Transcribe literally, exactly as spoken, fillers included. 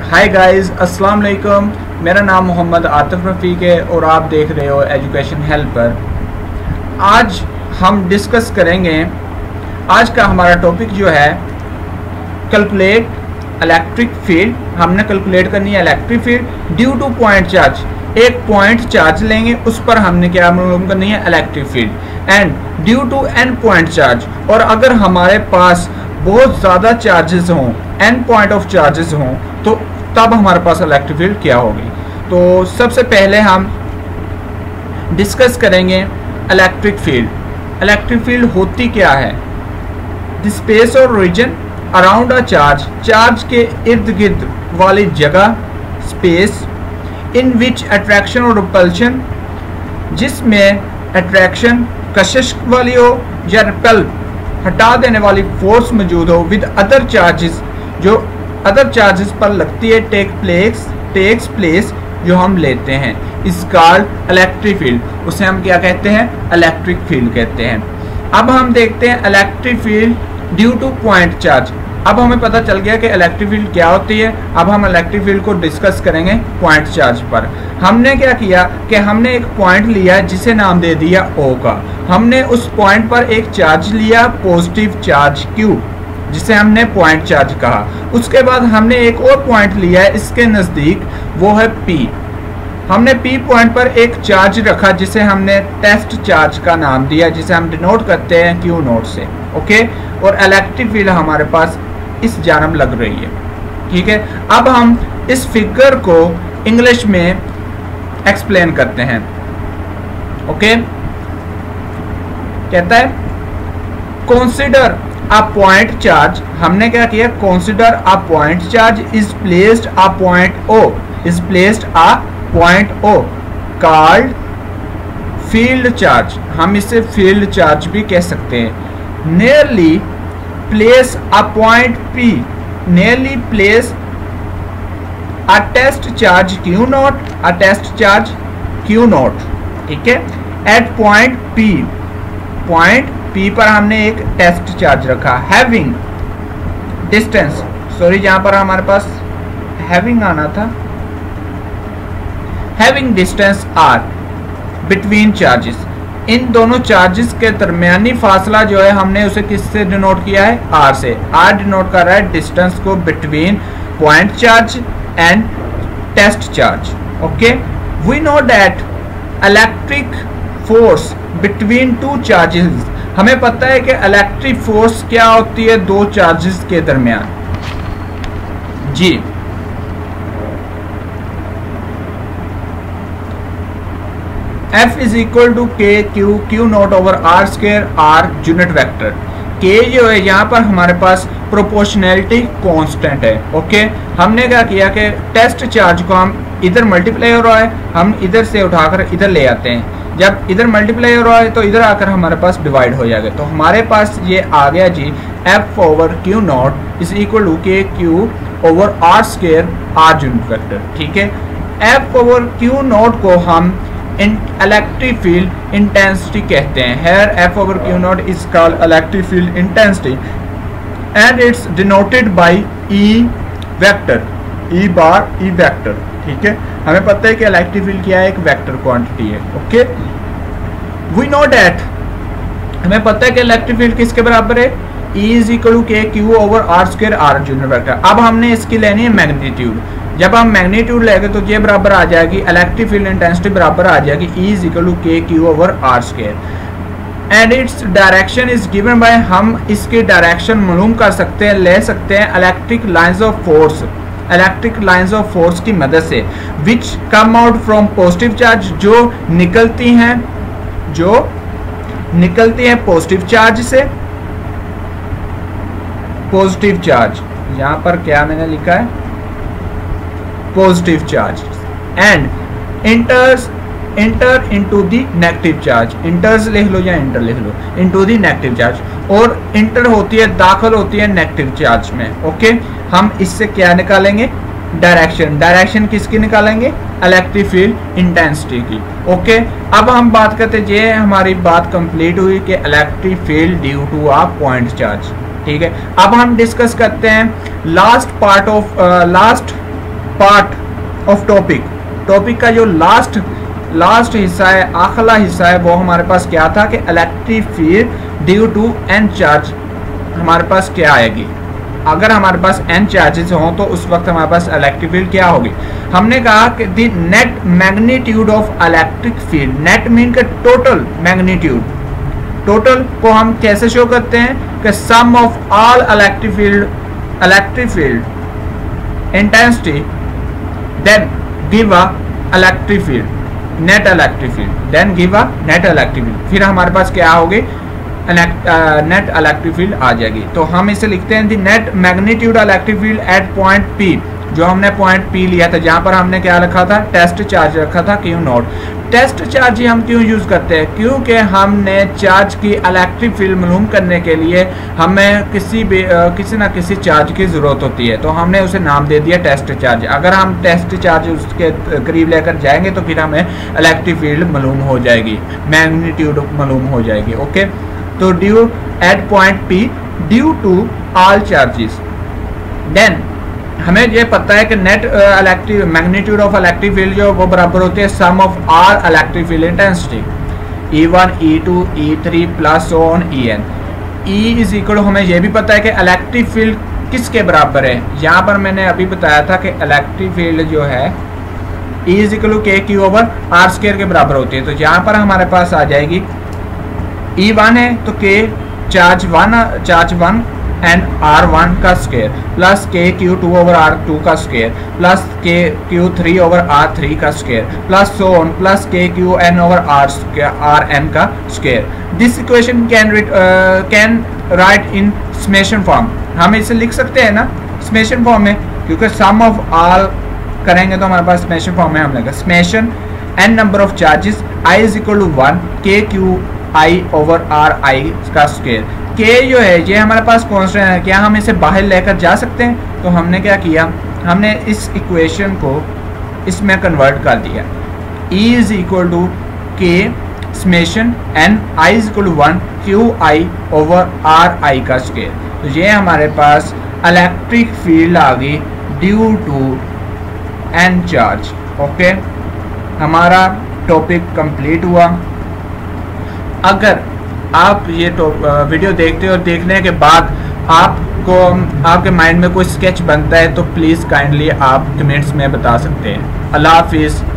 Hi guys, अस्सलाम वालेकुम। मेरा नाम मोहम्मद आतिफ रफ़ीक है और आप देख रहे हो एजुकेशन हेल्पर। आज हम डिस्कस करेंगे, आज का हमारा टॉपिक जो है कैलकुलेट इलेक्ट्रिक फील्ड। हमने कैलकुलेट करनी है electric field due to point charge. एक पॉइंट चार्ज लेंगे, उस पर हमने क्या मालूम करनी है, electric field. And due to an point charge, और अगर हमारे पास बहुत ज़्यादा चार्जेस हों, एन पॉइंट ऑफ चार्जेस हों, तो तब हमारे पास इलेक्ट्रिक फील्ड क्या होगी। तो सबसे पहले हम डिस्कस करेंगे इलेक्ट्रिक फील्ड। इलेक्ट्रिक फील्ड होती क्या है? द स्पेस और region around a charge, charge के इर्द गिर्द वाली जगह, स्पेस इन विच अट्रैक्शन और रिपल्शन, जिसमें अट्रैक्शन कशिश वाली हो या रिपल हटा देने वाली फोर्स मौजूद हो, विद अदर चार्जेस, जो अदर चार्जेस पर लगती है, टेक प्लेस टेक्स प्लेस जो हम लेते हैं, इस कॉल्ड इलेक्ट्रिक फील्ड। उसे हम क्या कहते हैं? इलेक्ट्रिक फील्ड कहते हैं। अब हम देखते हैं electric field due to point charge. अब हमें पता चल गया कि इलेक्ट्रिक फील्ड क्या होती है। अब हम इलेक्ट्रिक फील्ड को डिस्कस करेंगे पॉइंट चार्ज पर। हमने क्या किया कि हमने एक पॉइंट लिया जिसे नाम दे दिया O का। हमने उस पॉइंट पर एक चार्ज लिया, पॉजिटिव चार्ज Q, जिसे हमने पॉइंट चार्ज कहा। उसके बाद हमने एक और पॉइंट लिया है इसके नज़दीक, वो है P। हमने P पॉइंट पर एक चार्ज रखा जिसे हमने टेस्ट चार्ज का नाम दिया, जिसे हम डिनोट करते हैं Q नोट से। ओके, और इलेक्ट्रिक फील्ड हमारे पास इस जानब लग रही है। ठीक है, अब हम इस फिगर को इंग्लिश में एक्सप्लेन करते हैं। ओके, कहता है कंसीडर अ पॉइंट चार्ज। हमने क्या किया? Consider a point charge is placed a point O, is placed a point O called field charge. हम इसे फील्ड चार्ज भी कह सकते हैं। Nearly place a point P, nearly place a test charge Q naught, a test charge Q naught. ठीक है, at point P, point P पर हमने एक टेस्ट चार्ज रखा। हैविंग डिस्टेंस, सॉरी जहां पर हमारे पास हैविंग आना था, having distance R between charges. इन दोनों चार्जेस के दरमियानी फासला जो है हमने उसे किससे डिनोट किया है? R से। R डिनोट कर रहा है डिस्टेंस को between point charge and test charge. Okay, we know that electric force between two charges, हमें पता है कि इलेक्ट्रिक फोर्स क्या होती है दो चार्जेस के दरमियान। जी, F is equal to K Q Q naught over R square, R unit vector. K जो है यहाँ पर हमारे पास प्रोपोर्शनैलिटी कांस्टेंट है। ओके, हमने क्या किया कि टेस्ट चार्ज को हम इधर मल्टीप्लाई हो रहा है, हम इधर से उठाकर इधर ले आते हैं। जब इधर मल्टीप्लाई हो रहा है तो इधर आकर हमारे पास डिवाइड हो जाएगा। तो हमारे पास ये आ गया जी, F over Q naught is equal to K Q over R square, R unit vector. ठीक है, एफ ओवर क्यू नॉट को हम इलेक्ट्रिक फील्ड इंटेंसिटी कहते हैं। Here F over Q naught is called electric field intensity and it's denoted by E vector, E bar E vector. ठीक है, हमें पता है कि इलेक्ट्रिक फील्ड क्या है, एक वेक्टर क्वांटिटी है। ओके, वी नो दैट, हमें पता है कि इलेक्ट्रिक फील्ड किसके बराबर है? E is equal to K Q over R square, R unit vector. अब हमने इसकी लेनी है मैग्नीट्यूड। जब हम मैग्नीट्यूड लेंगे तो ये बराबर आ जाएगी, इलेक्ट्रिक फील्ड इंटेंसिटी बराबर आ जाएगी E is equal to K Q over R square and its direction is given by, हम इसकी डायरेक्शन मालूम कर सकते हैं, ले सकते हैं electric lines of force, electric lines of force की मदद से, which come out from positive charge, जो निकलती हैं जो निकलती हैं पॉजिटिव चार्ज से। पॉजिटिव चार्ज, यहाँ पर क्या मैंने लिखा है? Positive charge and enters enter into the negative charge. Enters लिख लो या इंटर लिख लो, इनटू द नेगेटिव चार्ज। और इंटर होती है, दाखिल होती है नेगेटिव चार्ज में। ओके, हम इससे क्या निकालेंगे? डायरेक्शन। डायरेक्शन किसकी निकालेंगे? इलेक्ट्रिक फील्ड इंटेंसिटी की। ओके, अब हम बात करते हैं, ये हमारी बात कंप्लीट हुई कि electric field due to a point charge. ठीक है, अब हम डिस्कस करते हैं last part of last part of topic, topic का जो लास्ट लास्ट हिस्सा है, आखिरी हिस्सा है, वो हमारे पास क्या था कि electric field due to N charge हमारे पास क्या आएगी। अगर हमारे पास एन चार्जेस हों तो उस वक्त हमारे पास इलेक्ट्रिक फील्ड क्या होगी। हमने कहा कि the net magnitude of electric field, net mean के टोटल मैग्नीट्यूड, टोटल को हम कैसे शो करते हैं कि sum of all electric field electric field intensity then give a electric field, net electric field, then give a net electric field. फिर हमारे पास क्या होगी, नेट इलेक्ट्रिक फील्ड आ जाएगी। तो हम इसे लिखते हैं the net magnitude electric field at point P, जो हमने पॉइंट पी लिया था, जहां पर हमने क्या रखा था, टेस्ट चार्ज रखा था, क्यू नॉट। टेस्ट चार्ज ही हम क्यों यूज करते हैं, क्योंकि हमने चार्ज की इलेक्ट्रिक फील्ड मालूम करने के लिए हमें किसी भी आ, किसी ना किसी चार्ज की जरूरत होती है, तो हमने उसे नाम दे दिया टेस्ट चार्ज। अगर हम टेस्ट चार्ज उसके करीब लेकर जाएंगे तो फिर हमें इलेक्ट्रिक फील्ड मालूम हो जाएगी, मैग्नीट्यूड मालूम हो जाएगी। ओके, तो due at point P due to all charges, then हमें ये पता है कि net electric magnitude of electric field जो वो बराबर होते हैं sum of all electric field intensity, E one E two E three plus on E N. E is equal, हमें यह भी पता है कि इलेक्ट्रिक फील्ड किसके बराबर है, यहाँ पर मैंने अभी बताया था कि इलेक्ट्रिक फील्ड जो है E is equal K Q over R square के बराबर होती है। तो यहाँ पर हमारे पास आ जाएगी ई वन है तो K charge one charge one and R one का square plus K Q two over R two का square plus K Q three over R three का square plus so on plus K Q N over R R N का square. This equation can can write in summation form, हम इसे लिख सकते हैं ना summation form में, क्योंकि सम ऑफ ऑल करेंगे तो हमारे पास समेशन फॉर्म में हम लेंगे summation N number of charges I is equal to one K Q I over R I का स्क्वायर। के जो है ये हमारे पास कांस्टेंट है, क्या हम इसे बाहर लेकर जा सकते हैं, तो हमने क्या किया, हमने इस इक्वेशन को इसमें कन्वर्ट कर दिया। E is equal to K summation N I is equal to one Q I over R I का स्क्वायर। तो ये हमारे पास इलेक्ट्रिक फील्ड आ गई due to N charge. Okay, हमारा टॉपिक कंप्लीट हुआ। अगर आप ये तो वीडियो देखते हो और देखने के बाद आपको आपके माइंड में कोई स्केच बनता है तो प्लीज़ काइंडली आप कमेंट्स में बता सकते हैं। अल्लाह हाफिज़।